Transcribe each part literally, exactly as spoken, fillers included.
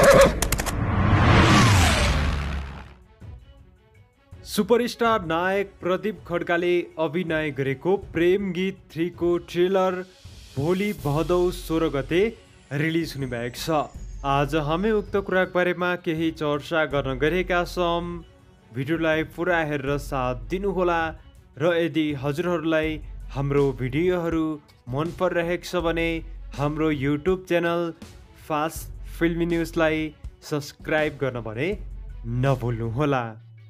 Superstar नायक प्रदीप खड्काले अभिनय गरेको प्रेम गीत थ्री को ट्रेलर भोलि भदौ सोह्र गते रिलिज हुने भएको छ। आज हामी उक्त कुराको बारेमा केही चर्चा गर्न गएका छौँ। भिडियोलाई पुरा हेरेर साथ दिनुहोला र यदि हजुरहरूलाई हाम्रो भिडियोहरू मन परिरहेको छ भने हाम्रो युट्युब च्यानल फास्ट फिल्मी न्युजलाई सब्सक्राइब गर्न भने नभुल्नुहोला।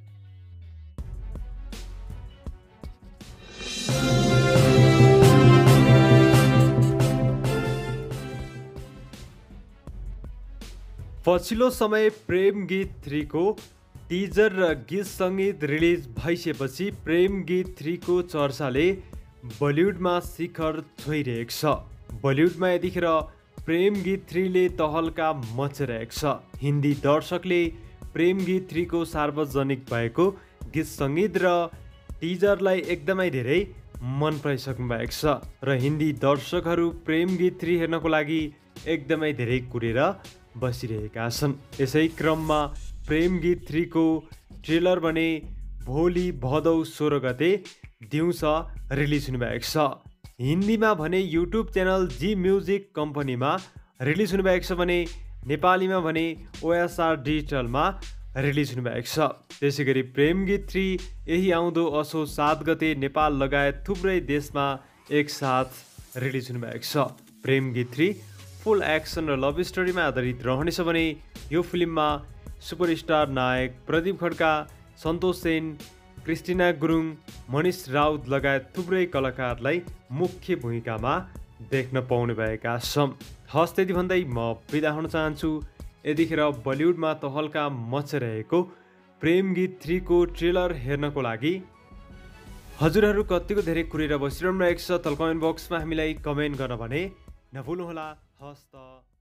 पछिल्लो समय प्रेम गीत थ्री को टिजर र गीत सङ्गीत रिलिज भइसकेपछि प्रेम गीत थ्री को चर्चाले बलिउडमा शिखर छोइरहेको छ। बलिउडमा यतिखेर प्रेम गीत थ्री ले तहल्का मचिरहेको छ। हिन्दी दर्शकले प्रेम गीत थ्री को सार्वजनिक भएको गीत सङ्गीत र टिजरलाई एकदमै धेरै मन पराइसक्नु भएको छ र हिन्दी दर्शकहरू प्रेम गीत थ्री हेर्नको लागि एकदमै धेरै कुरेर बसिरहेका छन्। यसै क्रममा प्रेम गीत थ्री को ट्रेलर भने भोलि भदौ सोह्र गते दिउँसो रिलिज हुने भएको छ। हिन्दीमा भने युट्युब च्यानल जी म्युजिक कम्पनीमा रिलिज हुने भएको छ भने नेपालीमा भने ओएसआर डिजिटलमा रिलिज हुने भएको छ। त्यसै गरी प्रेम गीत थ्री यही आउँदो असो सात गते नेपाल लगायत थुप्रै देशमा एकसाथ रिलिज हुने भएको छ। प्रेम गीत थ्री फुल एक्सन र लभ स्टोरीमा आधारित रहनेछ भने यो फिल्ममा सुपरस्टार नायक प्रदीप खड्का, सन्तोष सेन, क्रिस्टिना गुरुङ, मनिष राउत लगायत थुप्रै कलाकारलाई मुख्य भूमिकामा देख्न पाउने भएका छौँ। हस् त्यति भन्दै म बिदा हुन चाहन्छु। यतिखेर बलिउडमा तहल्का मचिरहेको प्रेम गीत थ्री को ट्रेलर हेर्नको लागि हजुरहरू कतिको धेरै कुरेर बसिरहनु भएको छ तल कमेन्ट बक्समा हामीलाई कमेन्ट गर्न भने नभुल्नुहोला। हस् त।